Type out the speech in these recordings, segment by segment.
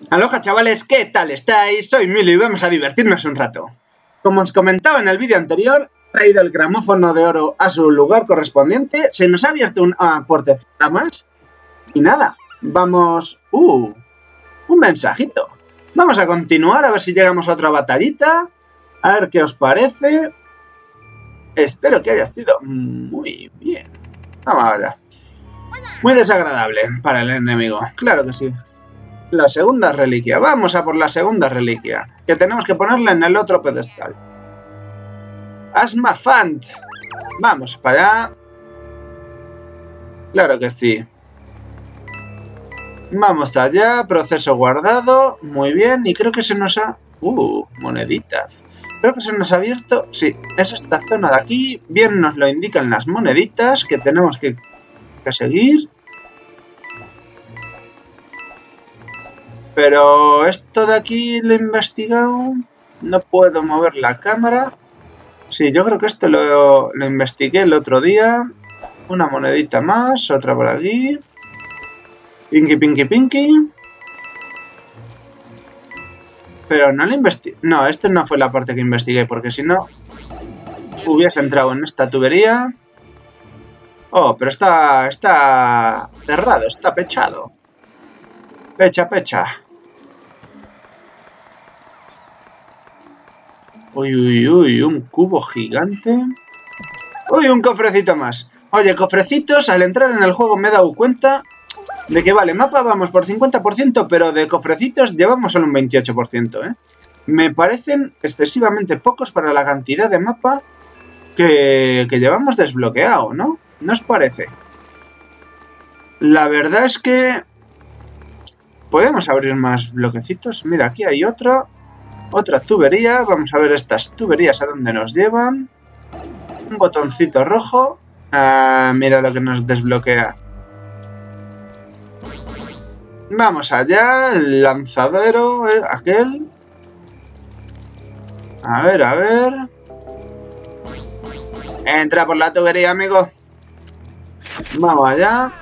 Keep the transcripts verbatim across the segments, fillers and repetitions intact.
Aloha chavales, ¿qué tal estáis? Soy Milo y vamos a divertirnos un rato. Como os comentaba en el vídeo anterior, he traído el gramófono de oro a su lugar correspondiente. Se nos ha abierto una puertecita más. Y nada, vamos... ¡Uh! Un mensajito. Vamos a continuar a ver si llegamos a otra batallita. A ver qué os parece. Espero que haya sido muy bien. Vamos allá. Muy desagradable para el enemigo, claro que sí. La segunda reliquia. Vamos a por la segunda reliquia, que tenemos que ponerla en el otro pedestal. Asmafant. Vamos para allá. Claro que sí. Vamos allá. Proceso guardado. Muy bien. Y creo que se nos ha... Uh, moneditas. Creo que se nos ha abierto... Sí, es esta zona de aquí. Bien nos lo indican las moneditas que tenemos que, que seguir. Pero esto de aquí lo he investigado. No puedo mover la cámara. Sí, yo creo que esto lo, lo investigué el otro día. Una monedita más, otra por aquí. Pinky, pinky, pinky. Pero no lo investigué. No, esto no fue la parte que investigué, porque si no hubiese entrado en esta tubería. Oh, pero está, está cerrado, está pechado. Pecha, pecha. Uy, uy, uy, un cubo gigante. Uy, un cofrecito más. Oye, cofrecitos, al entrar en el juego me he dado cuenta de que vale, mapa vamos por cincuenta por ciento, pero de cofrecitos llevamos solo un veintiocho por ciento, ¿eh? Me parecen excesivamente pocos para la cantidad de mapa que, que llevamos desbloqueado, ¿no? ¿No os parece? La verdad es que... podemos abrir más bloquecitos. Mira, aquí hay otro. Otra tubería. Vamos a ver estas tuberías a dónde nos llevan. Un botoncito rojo. Ah, mira lo que nos desbloquea. Vamos allá. El lanzadero. Eh, aquel. A ver, a ver. Entra por la tubería, amigo. Vamos allá.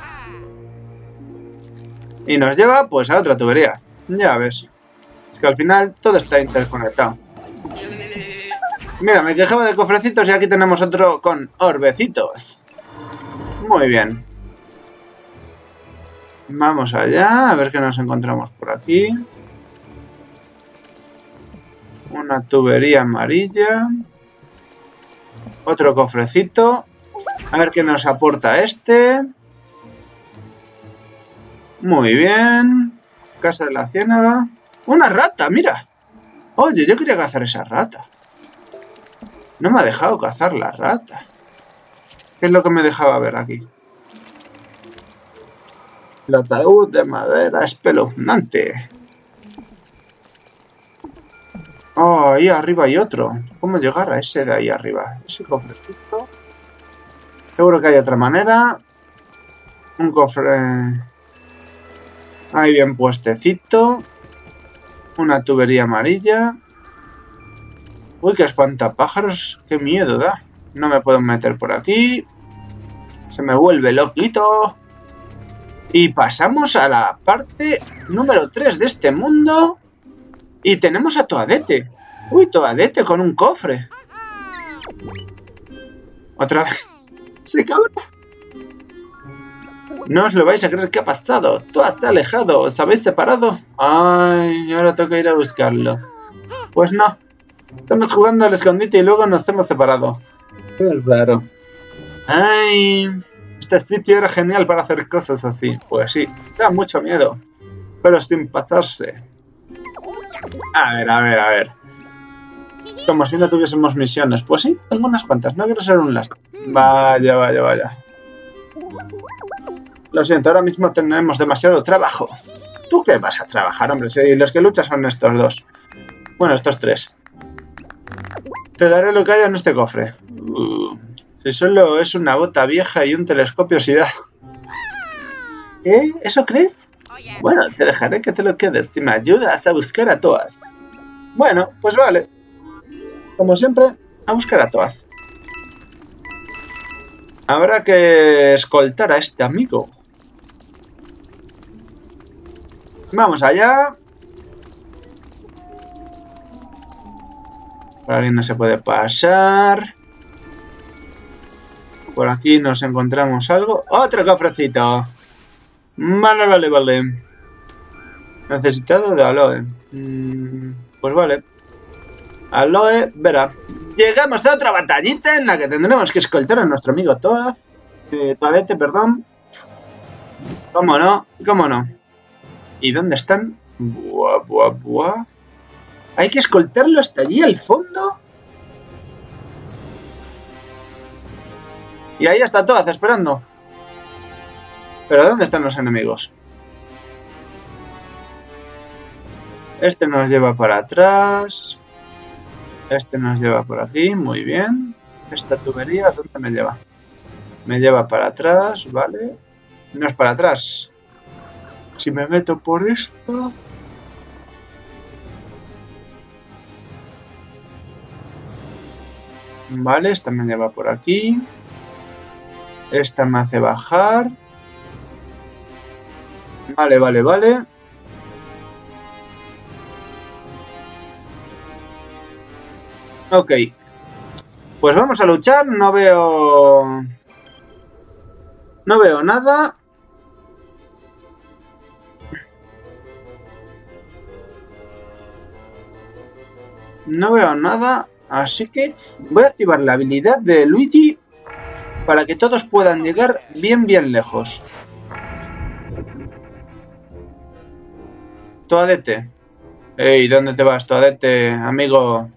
Y nos lleva, pues, a otra tubería. Ya ves. Es que al final todo está interconectado. Mira, me quejaba de cofrecitos y aquí tenemos otro con orbecitos. Muy bien. Vamos allá, a ver qué nos encontramos por aquí. Una tubería amarilla. Otro cofrecito. A ver qué nos aporta este. Muy bien. Casa de la Ciénaga. ¡Una rata! ¡Mira! Oye, yo quería cazar esa rata. No me ha dejado cazar la rata. ¿Qué es lo que me dejaba ver aquí? El ataúd de madera espeluznante. Oh, ahí arriba hay otro. ¿Cómo llegar a ese de ahí arriba? Ese cofrecito. Seguro que hay otra manera. Un cofre... ahí bien puestecito. Una tubería amarilla. Uy, qué espantapájaros. Qué miedo da. No me puedo meter por aquí. Se me vuelve loquito. Y pasamos a la parte número tres de este mundo. Y tenemos a Toadette. Uy, Toadette con un cofre. Otra vez. Se cabrón. No os lo vais a creer qué ha pasado. Toad se ha alejado. ¿Os habéis separado? Ay, ahora toca ir a buscarlo. Pues no. Estamos jugando al escondite y luego nos hemos separado. Qué raro. Ay, este sitio era genial para hacer cosas así. Pues sí, da mucho miedo. Pero sin pasarse. A ver, a ver, a ver. Como si no tuviésemos misiones. Pues sí, tengo unas cuantas. No quiero ser un last. Vaya, vaya, vaya. Lo siento, ahora mismo tenemos demasiado trabajo. ¿Tú qué vas a trabajar, hombre? Si los que luchan son estos dos. Bueno, estos tres. Te daré lo que haya en este cofre. Uh, si solo es una bota vieja y un telescopio si da... ¿Eh? ¿Eso crees? Bueno, te dejaré que te lo quedes si me ayudas a buscar a Toad. Bueno, pues vale. Como siempre, a buscar a Toad. Habrá que escoltar a este amigo. Vamos allá. Por aquí no se puede pasar. Por aquí nos encontramos algo. ¡Otro cofrecito! Vale, vale, vale. Necesitado de aloe. Mm, pues vale. Aloe, verá. Llegamos a otra batallita en la que tendremos que escoltar a nuestro amigo Toad. Eh, Toadete, perdón. ¿Cómo no? ¿Cómo no? ¿Y dónde están? Buah, buah, buah. ¿Hay que escoltarlo hasta allí al fondo? Y ahí está Toad esperando. ¿Pero dónde están los enemigos? Este nos lleva para atrás. Este nos lleva por aquí, muy bien. Esta tubería, ¿dónde me lleva? Me lleva para atrás, vale. No es para atrás. Si me meto por esto... Vale, esta me lleva por aquí. Esta me hace bajar. Vale, vale, vale. Ok. Pues vamos a luchar. No veo... No veo nada. No veo nada. Así que voy a activar la habilidad de Luigi para que todos puedan llegar bien, bien lejos. Toadete. Ey, ¿dónde te vas, Toadete, amigo?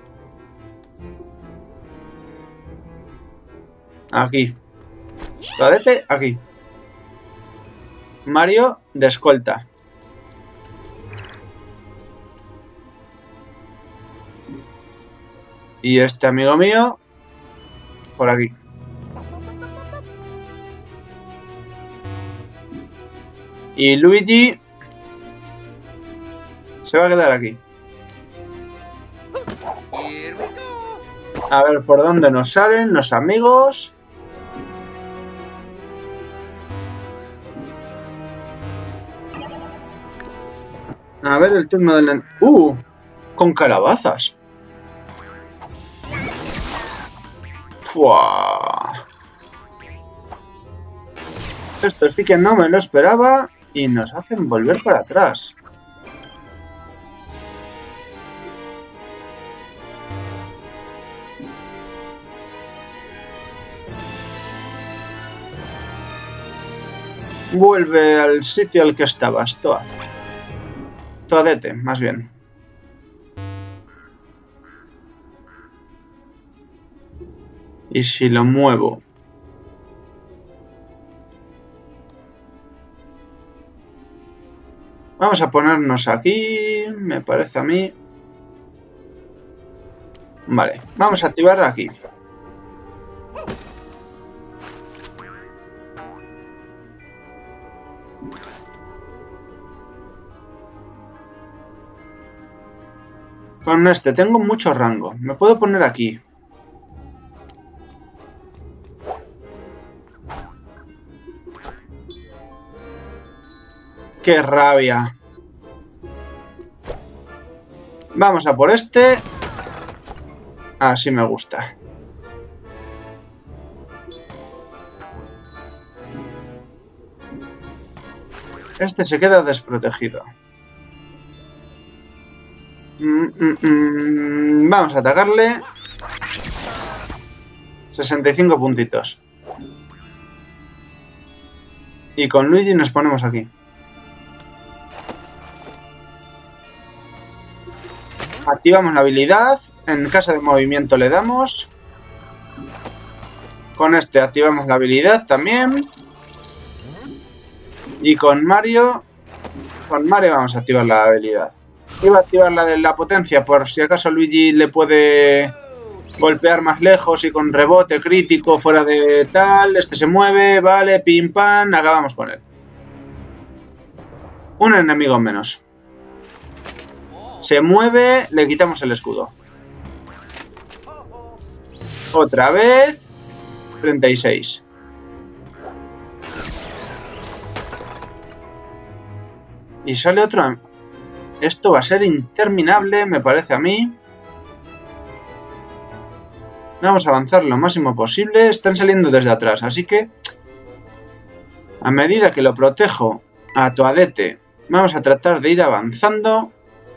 Aquí. Toadete, aquí. Mario, de escolta. Y este amigo mío, por aquí. Y Luigi se va a quedar aquí. A ver por dónde nos salen los amigos. A ver el turno del... ¡Uh! Con calabazas. ¡Fua! Esto sí que no me lo esperaba y nos hacen volver para atrás. Vuelve al sitio al que estabas, Toad. Toadete, más bien. Y si lo muevo... Vamos a ponernos aquí, me parece a mí. Vale, vamos a activar aquí. Con este tengo mucho rango. Me puedo poner aquí. ¡Qué rabia! Vamos a por este. Así me gusta. Este se queda desprotegido. Mm, mm, mm. Vamos a atacarle. sesenta y cinco puntitos. Y con Luigi nos ponemos aquí. Activamos la habilidad. En caso de movimiento le damos. Con este activamos la habilidad también. Y con Mario... Con Mario vamos a activar la habilidad. Iba a activar la de la potencia por si acaso Luigi le puede golpear más lejos y con rebote crítico fuera de tal. Este se mueve, vale, pim pam, acabamos con él. Un enemigo menos. Se mueve, le quitamos el escudo. Otra vez. treinta y seis. Y sale otro... Esto va a ser interminable, me parece a mí. Vamos a avanzar lo máximo posible. Están saliendo desde atrás, así que a medida que lo protejo a Toadette, vamos a tratar de ir avanzando.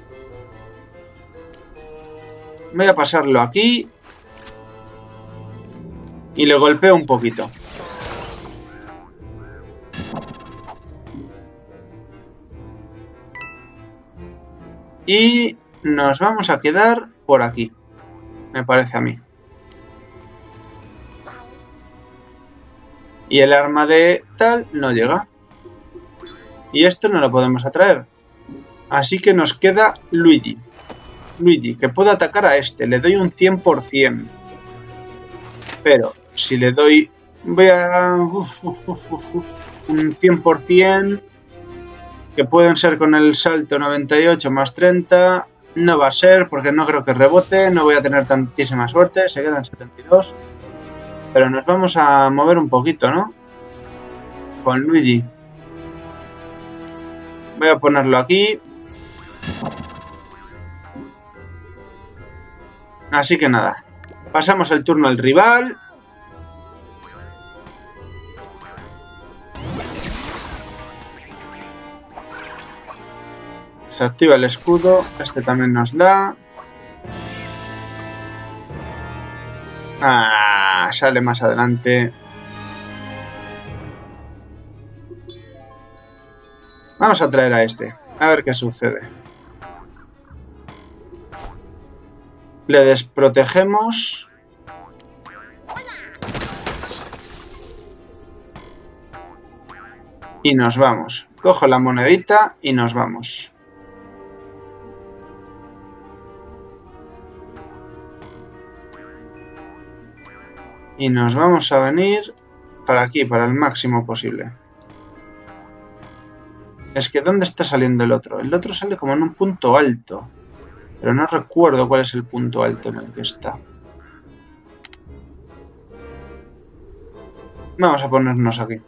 Voy a pasarlo aquí y le golpeo un poquito. Y nos vamos a quedar por aquí, me parece a mí. Y el arma de tal no llega. Y esto no lo podemos atraer. Así que nos queda Luigi. Luigi, que puede atacar a este. Le doy un cien por cien. Pero si le doy... Voy a... Uf, uf, uf, uf, un cien por cien... Que pueden ser con el salto noventa y ocho más treinta. No va a ser porque no creo que rebote. No voy a tener tantísima suerte. Se quedan setenta y dos. Pero nos vamos a mover un poquito, ¿no? Con Luigi. Voy a ponerlo aquí. Así que nada. Pasamos el turno al rival. Se activa el escudo. Este también nos da. Ah, sale más adelante. Vamos a traer a este. A ver qué sucede. Le desprotegemos. Y nos vamos. Cojo la monedita y nos vamos. Y nos vamos a venir para aquí, para el máximo posible. Es que ¿dónde está saliendo el otro? El otro sale como en un punto alto. Pero no recuerdo cuál es el punto alto en el que está. Vamos a ponernos aquí.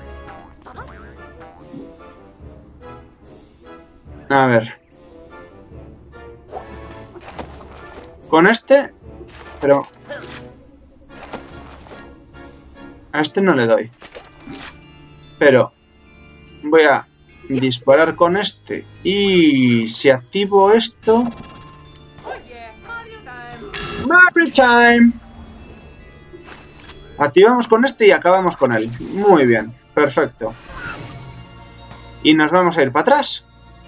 A ver. Con este... Pero... A este no le doy. Pero... Voy a disparar con este. Y si activo esto... Mario Time. Activamos con este y acabamos con él. Muy bien, perfecto. Y nos vamos a ir para atrás.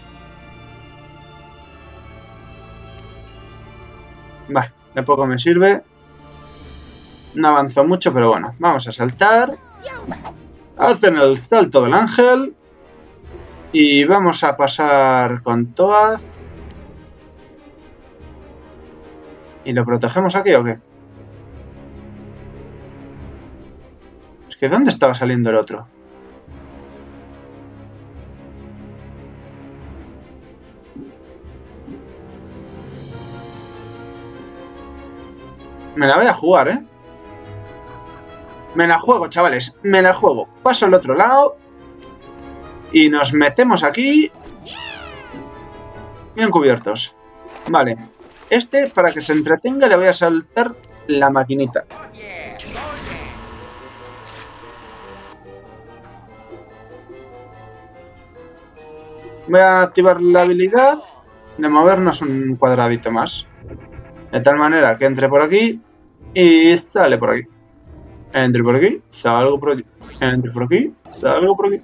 Vale, de poco me sirve. No avanzó mucho, pero bueno. Vamos a saltar. Hacen el salto del ángel. Y vamos a pasar con Toad. ¿Y lo protegemos aquí o qué? Es que ¿dónde estaba saliendo el otro? Me la voy a jugar, ¿eh? Me la juego, chavales. Me la juego. Paso al otro lado. Y nos metemos aquí. Bien cubiertos. Vale. Este, para que se entretenga, le voy a saltar la maquinita. Voy a activar la habilidad de movernos un cuadradito más. De tal manera que entre por aquí y sale por aquí. Entre por aquí, salgo por aquí. Entre por aquí, salgo por aquí.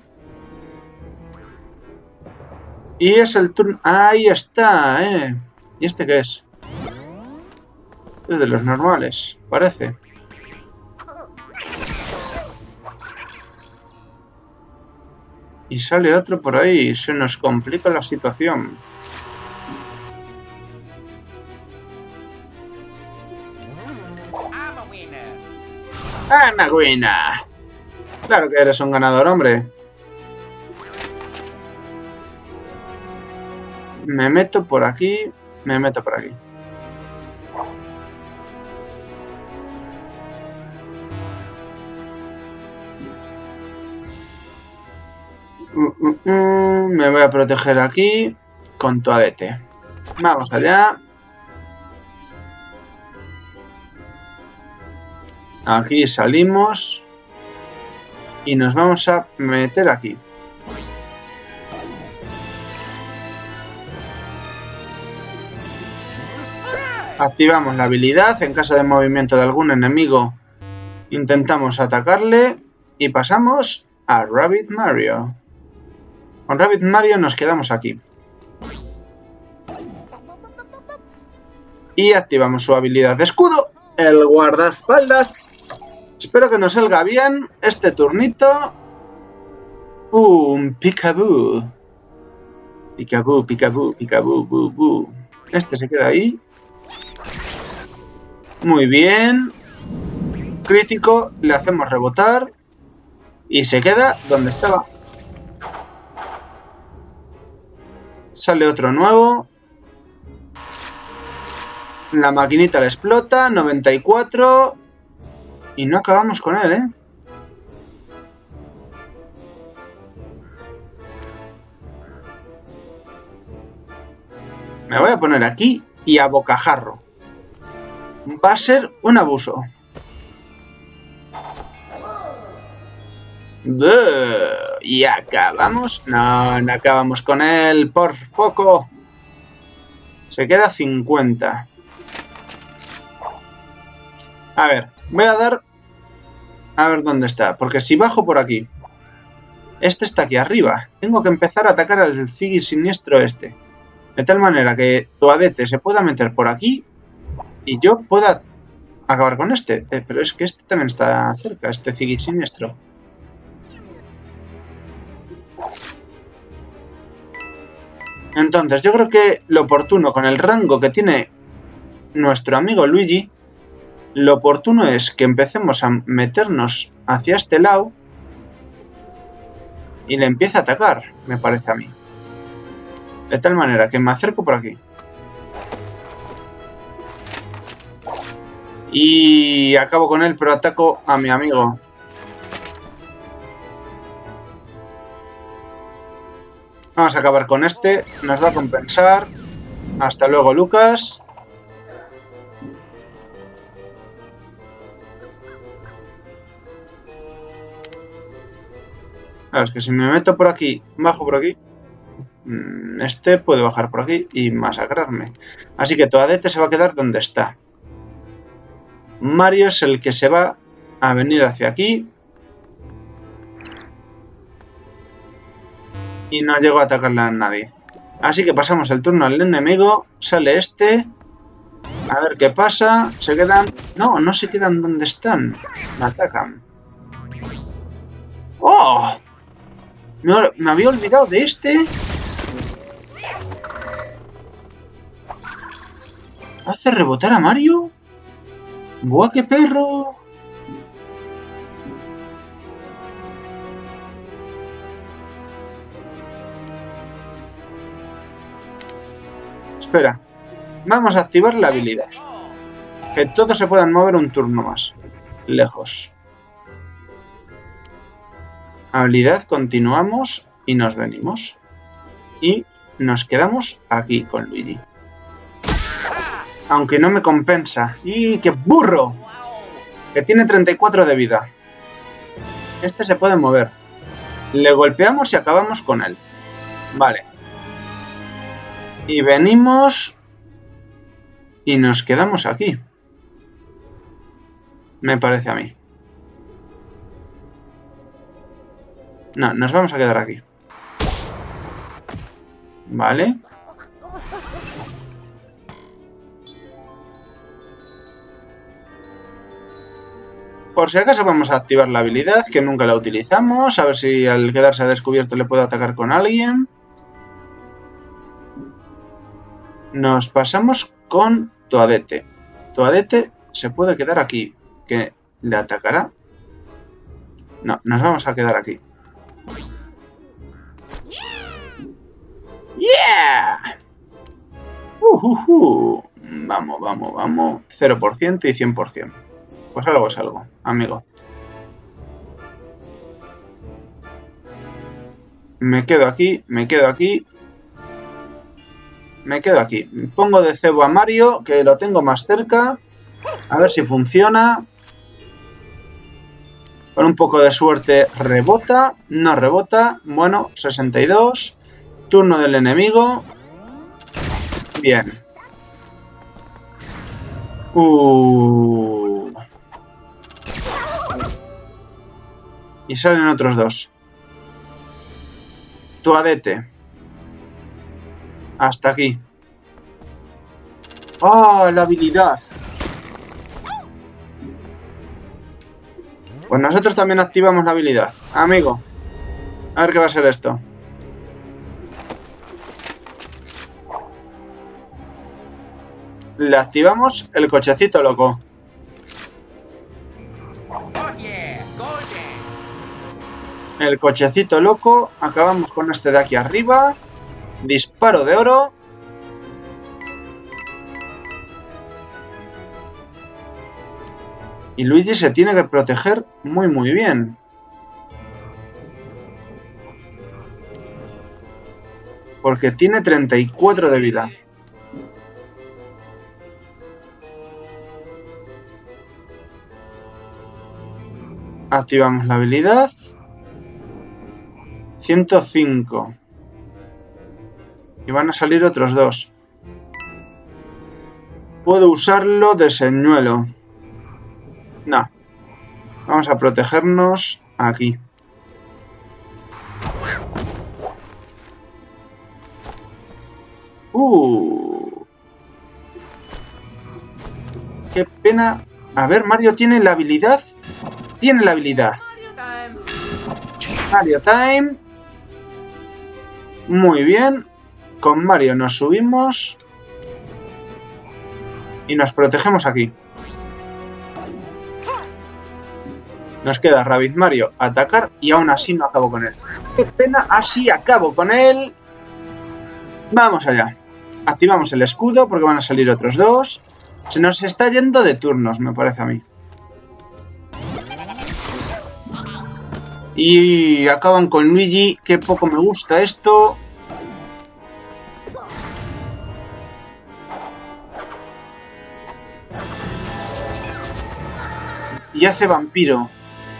Y es el turno... Ahí está, ¿eh? ¿Y este qué es? Es de los normales, parece. Y sale otro por ahí. Se nos complica la situación. ¡I'm a winner! Claro que eres un ganador, hombre. Me meto por aquí. Me meto por aquí. Uh, uh, uh, me voy a proteger aquí con Toadette. Vamos allá. Aquí salimos. Y nos vamos a meter aquí. Activamos la habilidad. En caso de movimiento de algún enemigo, intentamos atacarle. Y pasamos a Rabbit Mario. Con Rabbit Mario nos quedamos aquí. Y activamos su habilidad de escudo. El guardaespaldas. Espero que nos salga bien este turnito. ¡Pum! Picaboo. Picaboo, picaboo, picaboo, boo, boo. Este se queda ahí. Muy bien. Crítico. Le hacemos rebotar. Y se queda donde estaba. Sale otro nuevo. La maquinita le explota. noventa y cuatro. Y no acabamos con él, ¿eh? Me voy a poner aquí y a bocajarro. Va a ser un abuso. ¡Buh! Y acabamos. No, no acabamos con él. Por poco. Se queda cincuenta. A ver, voy a dar... A ver dónde está. Porque si bajo por aquí... Este está aquí arriba. Tengo que empezar a atacar al Ziggy siniestro este. De tal manera que Toadette se pueda meter por aquí. Y yo pueda acabar con este. Eh, pero es que este también está cerca. Este Ziggy siniestro. Entonces yo creo que lo oportuno con el rango que tiene nuestro amigo Luigi... Lo oportuno es que empecemos a meternos hacia este lado y le empiece a atacar, me parece a mí. De tal manera que me acerco por aquí. Y acabo con él, pero ataco a mi amigo. Vamos a acabar con este, nos va a compensar. Hasta luego, Lucas. Claro, es que si me meto por aquí, bajo por aquí, este puede bajar por aquí y masacrarme. Así que Toadette se va a quedar donde está. Mario es el que se va a venir hacia aquí. Y no llego a atacarle a nadie. Así que pasamos el turno al enemigo. Sale este. A ver qué pasa. Se quedan... No, no se quedan donde están. Me atacan. ¡Oh! Me, me había olvidado de este. ¿Hace rebotar a Mario? ¡Buah, qué perro! Espera. Vamos a activar la habilidad. Que todos se puedan mover un turno más. Lejos. Habilidad, continuamos y nos venimos. Y nos quedamos aquí con Luigi. Aunque no me compensa. ¡Y qué burro! Que tiene treinta y cuatro de vida. Este se puede mover. Le golpeamos y acabamos con él. Vale. Y venimos... Y nos quedamos aquí. Me parece a mí. No, nos vamos a quedar aquí. Vale. Por si acaso vamos a activar la habilidad, que nunca la utilizamos. A ver si al quedarse a descubierto le puedo atacar con alguien. Nos pasamos con Toadette. Toadette se puede quedar aquí. ¿Que le atacará? No, nos vamos a quedar aquí. ¡Yeah! Uh, uh, uh. Vamos, vamos, vamos. cero por ciento y cien por ciento. Pues algo es algo, amigo. Me quedo aquí, me quedo aquí. Me quedo aquí. Pongo de cebo a Mario, que lo tengo más cerca. A ver si funciona. Con un poco de suerte rebota. No rebota. Bueno, sesenta y dos. Turno del enemigo. Bien. Uh. Y salen otros dos. Toadette. Hasta aquí. ¡Oh, la habilidad! Pues nosotros también activamos la habilidad. Amigo. A ver qué va a ser esto. Le activamos el cochecito loco. El cochecito loco. Acabamos con este de aquí arriba. Disparo de oro. Y Luigi se tiene que proteger muy muy bien. Porque tiene treinta y cuatro de vida. Activamos la habilidad. ciento cinco. Y van a salir otros dos. Puedo usarlo de señuelo. No. Vamos a protegernos aquí. Uh. Qué pena. A ver, Mario tiene la habilidad. Tiene la habilidad. Mario Time. Muy bien. Con Mario nos subimos. Y nos protegemos aquí. Nos queda Rabbid Mario atacar y aún así no acabo con él. ¡Qué pena! Así acabo con él. Vamos allá. Activamos el escudo porque van a salir otros dos. Se nos está yendo de turnos, me parece a mí. Y acaban con Luigi. Qué poco me gusta esto. Y hace vampiro.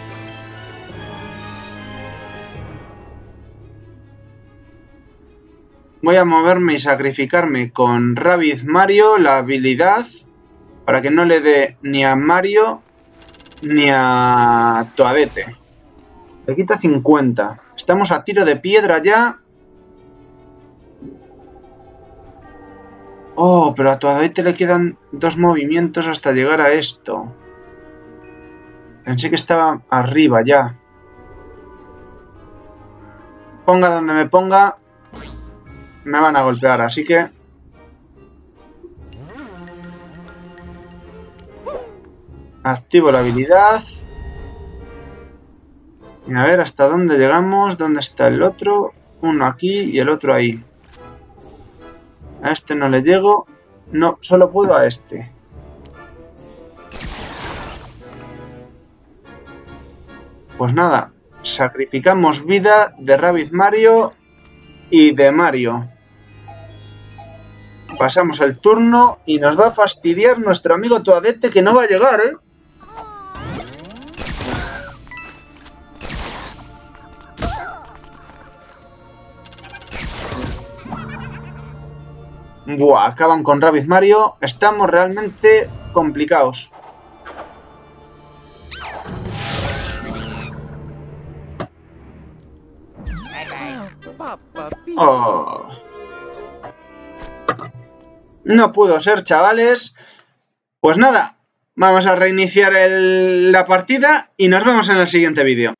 Voy a moverme y sacrificarme con Rabbid Mario la habilidad para que no le dé ni a Mario ni a Toadette. Le quita cincuenta. Estamos a tiro de piedra ya. Oh, pero a Toadette le quedan dos movimientos hasta llegar a esto. Pensé que estaba arriba ya. Ponga donde me ponga, me van a golpear, así que... Activo la habilidad. Y a ver hasta dónde llegamos. ¿Dónde está el otro? Uno aquí y el otro ahí. A este no le llego. No, solo puedo a este. Pues nada, sacrificamos vida de Rabbid Mario y de Mario. Pasamos el turno y nos va a fastidiar nuestro amigo Toadette, que no va a llegar, ¿eh? Buah, acaban con Rabbid Mario. Estamos realmente complicados. Oh. No pudo ser, chavales. Pues nada, vamos a reiniciar el, la partida y nos vemos en el siguiente vídeo.